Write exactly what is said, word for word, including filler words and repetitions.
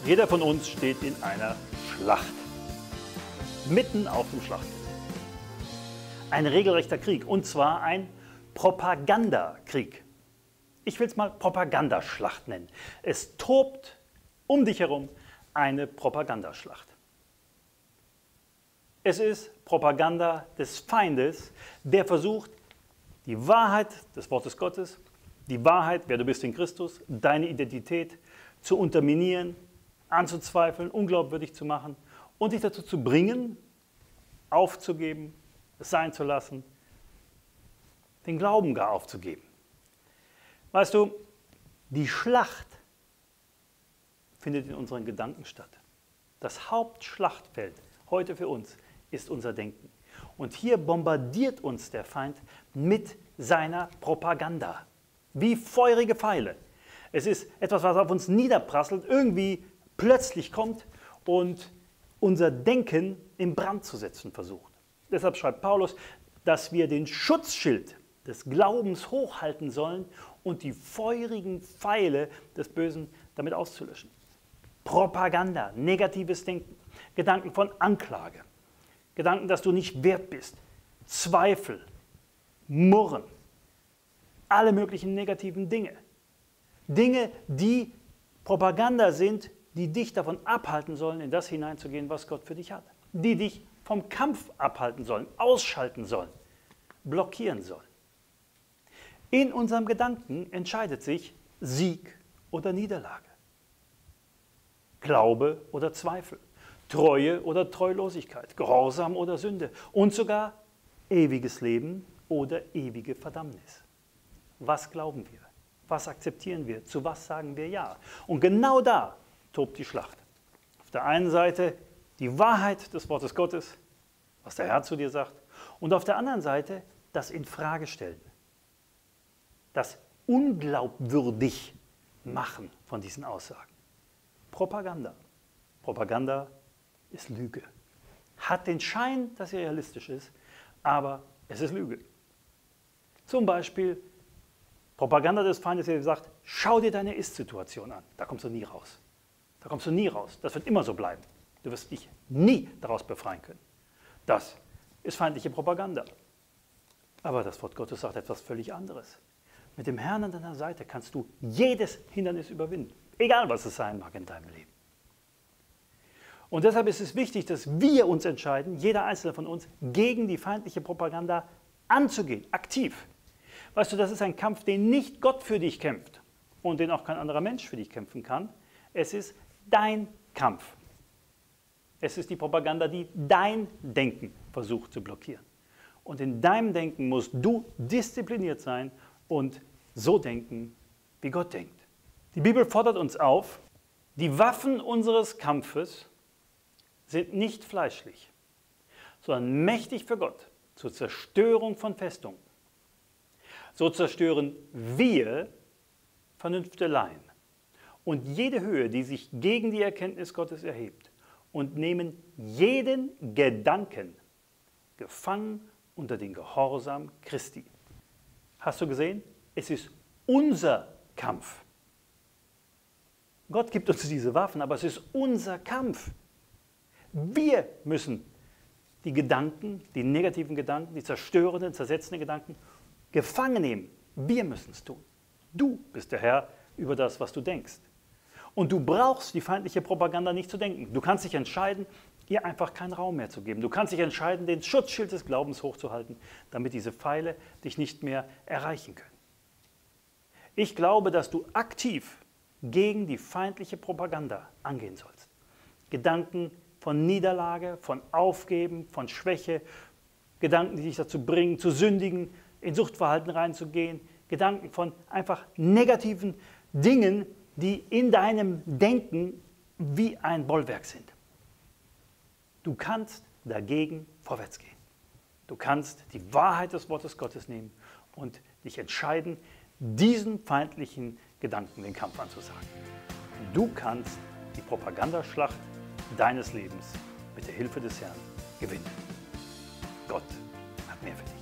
Jeder von uns steht in einer Schlacht, mitten auf dem Schlachtfeld. Ein regelrechter Krieg, und zwar ein Propagandakrieg. Ich will es mal Propagandaschlacht nennen. Es tobt um dich herum eine Propagandaschlacht. Es ist Propaganda des Feindes, der versucht, die Wahrheit des Wortes Gottes, die Wahrheit, wer du bist in Christus, deine Identität zu unterminieren, anzuzweifeln, unglaubwürdig zu machen und dich dazu zu bringen, aufzugeben, es sein zu lassen, den Glauben gar aufzugeben. Weißt du, die Schlacht findet in unseren Gedanken statt. Das Hauptschlachtfeld heute für uns ist unser Denken. Und hier bombardiert uns der Feind mit seiner Propaganda, wie feurige Pfeile. Es ist etwas, was auf uns niederprasselt, irgendwie plötzlich kommt und unser Denken in Brand zu setzen versucht. Deshalb schreibt Paulus, dass wir den Schutzschild des Glaubens hochhalten sollen und die feurigen Pfeile des Bösen damit auszulöschen. Propaganda, negatives Denken, Gedanken von Anklage, Gedanken, dass du nicht wert bist, Zweifel, Murren, alle möglichen negativen Dinge. Dinge, die Propaganda sind, die dich davon abhalten sollen, in das hineinzugehen, was Gott für dich hat. Die dich vom Kampf abhalten sollen, ausschalten sollen, blockieren sollen. In unserem Gedanken entscheidet sich Sieg oder Niederlage, Glaube oder Zweifel, Treue oder Treulosigkeit, Gehorsam oder Sünde und sogar ewiges Leben oder ewige Verdammnis. Was glauben wir? Was akzeptieren wir? Zu was sagen wir Ja? Und genau da tobt die Schlacht. Auf der einen Seite die Wahrheit des Wortes Gottes, was der Herr zu dir sagt, und auf der anderen Seite das Infragestellen, das unglaubwürdig machen von diesen Aussagen. Propaganda. Propaganda ist Lüge. Hat den Schein, dass sie realistisch ist, aber es ist Lüge. Zum Beispiel Propaganda des Feindes, der sagt, schau dir deine Ist-Situation an. Da kommst du nie raus. Da kommst du nie raus. Das wird immer so bleiben. Du wirst dich nie daraus befreien können. Das ist feindliche Propaganda. Aber das Wort Gottes sagt etwas völlig anderes. Mit dem Herrn an deiner Seite kannst du jedes Hindernis überwinden. Egal, was es sein mag in deinem Leben. Und deshalb ist es wichtig, dass wir uns entscheiden, jeder Einzelne von uns, gegen die feindliche Propaganda anzugehen, aktiv. Weißt du, das ist ein Kampf, den nicht Gott für dich kämpft und den auch kein anderer Mensch für dich kämpfen kann. Es ist dein Kampf. Es ist die Propaganda, die dein Denken versucht zu blockieren. Und in deinem Denken musst du diszipliniert sein und so denken, wie Gott denkt. Die Bibel fordert uns auf, die Waffen unseres Kampfes sind nicht fleischlich, sondern mächtig für Gott zur Zerstörung von Festungen. So zerstören wir Vernünfteleien und jede Höhe, die sich gegen die Erkenntnis Gottes erhebt, und nehmen jeden Gedanken gefangen unter den Gehorsam Christi. Hast du gesehen? Es ist unser Kampf. Gott gibt uns diese Waffen, aber es ist unser Kampf. Wir müssen die Gedanken, die negativen Gedanken, die zerstörenden, zersetzenden Gedanken gefangen nehmen. Wir müssen es tun. Du bist der Herr über das, was du denkst. Und du brauchst die feindliche Propaganda nicht zu denken. Du kannst dich entscheiden, ihr einfach keinen Raum mehr zu geben. Du kannst dich entscheiden, den Schutzschild des Glaubens hochzuhalten, damit diese Pfeile dich nicht mehr erreichen können. Ich glaube, dass du aktiv gegen die feindliche Propaganda angehen sollst. Gedanken von Niederlage, von Aufgeben, von Schwäche, Gedanken, die dich dazu bringen, zu sündigen, in Suchtverhalten reinzugehen, Gedanken von einfach negativen Dingen, die in deinem Denken wie ein Bollwerk sind. Du kannst dagegen vorwärts gehen. Du kannst die Wahrheit des Wortes Gottes nehmen und dich entscheiden, diesen feindlichen Gedanken den Kampf anzusagen. Du kannst die Propagandaschlacht deines Lebens mit der Hilfe des Herrn gewinnen. Gott hat mehr für dich.